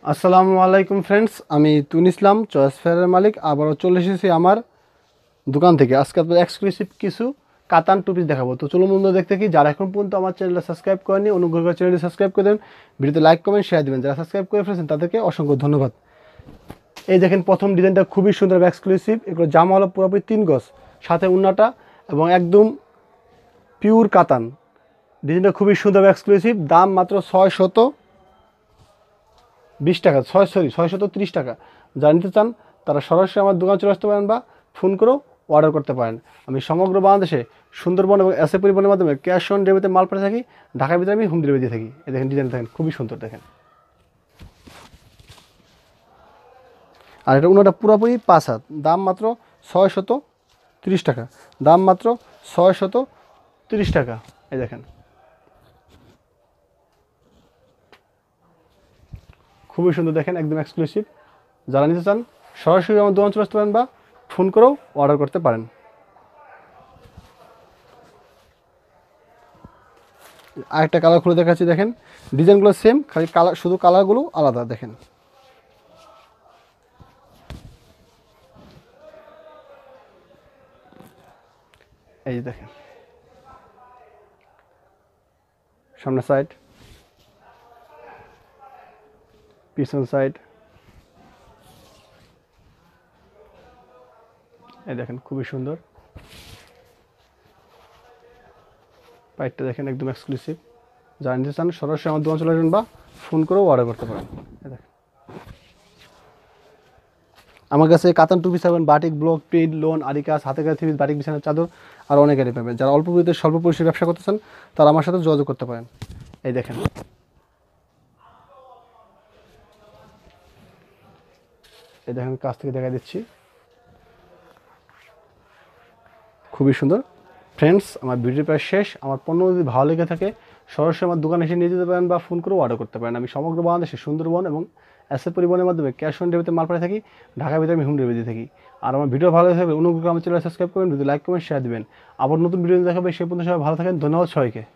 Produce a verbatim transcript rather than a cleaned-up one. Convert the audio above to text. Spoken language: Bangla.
আসসালামু আলাইকুম ফ্রেন্ডস, আমি তুন ইসলাম চয়েস ফেয়ারের মালিক আবারও চলে এসেছি আমার দোকান থেকে। আজকে আপনাদের এক্সক্লুসিভ কিছু কাতান টু পিস দেখাবো। তো চলুন বন্ধুরা দেখতে কি, যারা এখন পর্যন্ত আমার চ্যানেলটা সাবস্ক্রাইব করেনি অনুগ্রহ করে চ্যানেলটি সাবস্ক্রাইব করে দেন, ভিডিওতে লাইক কমেন্ট শেয়ার দেবেন। যারা সাবস্ক্রাইব করে ফেলেছেন তাদেরকে অসংখ্য ধন্যবাদ। এই দেখেন প্রথম ডিজাইনটা খুবই সুন্দর এক্সক্লুসিভ। এগুলো জামা হলো পুরোপুরি তিন গজ, সাথে উন্নাটা এবং একদম পিওর কাতান। ডিজাইনটা খুবই সুন্দর এক্সক্লুসিভ। দাম মাত্র ছয় শত বিশ টাকা, ছয় সরি ছয় শত ত্রিশ টাকা। যারা নিতে চান তারা সরাসরি আমার দোকান চলে আসতে পারেন বা ফোন করেও অর্ডার করতে পারেন। আমি সমগ্র বাংলাদেশে সুন্দরবন এবং এসএ পরিবহনের মাধ্যমে ক্যাশ অন ডেলিভারিতে মাল পাঠিয়ে থাকি। ঢাকার ভিতরে আমি হোম ডেলিভারি দিয়ে থাকি। এই দেখেন ডিজাইন দেখেন খুবই সুন্দর দেখেন। আর এটা অন্যটা পুরোপুরি পাঁচ হাত, দাম মাত্র ছয় শত তিরিশ টাকা। দাম মাত্র ছয় শত তিরিশ টাকা। এই দেখেন খুবই সুন্দর দেখেন, একদম এক্সক্লুসিভ। যারা নিতে চান সরাসরি আমার দোকান চলে আসতে পারেন বা ফোন করেও অর্ডার করতে পারেন। আরেকটা কালার খুলে দেখাচ্ছি, দেখেন ডিজাইনগুলো সেম, খালি কালার শুধু কালারগুলো আলাদা। দেখেন এই যে দেখেন সামনের সাইড, পিছন সাইড, এই দেখেন খুবই সুন্দর। পাইটটা দেখেন একদম এক্সক্লুসিভ। যারা নিতে চান সরাসরি আমার দোকান চলে আসবেন বা ফোন করেও অর্ডার করতে পারেন। এই দেখেন আমার কাছে কাতান টু পিস পাবেন, বাটিক, ব্লক, প্রিন্ট, লোন, আরিকাস, হাতে কাছে থ্রি পিস, বাটিক বিছানার চাদর আর অনেক আইটেম পাবেন। যারা অল্প পুঁজিতে স্বল্প পরিসরে ব্যবসা করতে চান তারা আমার সাথে যোগাযোগ করতে পারেন। এই দেখেন এই দেখেন কাছ থেকে দেখা দিচ্ছি, খুবই সুন্দর। ফ্রেন্ডস, আমার ভিডিও প্রায় শেষ। আমার পণ্য যদি ভালো লেগে থাকে সরাসরি আমার দোকানে এসে নিয়ে যেতে পারেন বা ফোন করেও অর্ডার করতে পারেন। আমি সমগ্র বাংলাদেশে সুন্দরবন এবং এসএ পরিবহনের মাধ্যমে ক্যাশ অন ডেলিভারিতে মাল পাঠিয়ে থাকি। ঢাকার ভিতরে আমি হোম ডেলিভারি দিয়ে থাকি। আর আমার ভিডিও ভালো লাগবে অনুগ্রহ করে আমার চ্যানেল সাবস্ক্রাইব করবেন, যদি লাইক কমেন্ট শেয়ার দেবেন। আবার নতুন ভিডিও দেখাবে, সেই পর্যন্ত সবাই ভালো থাকেন। ধন্যবাদ সবাইকে।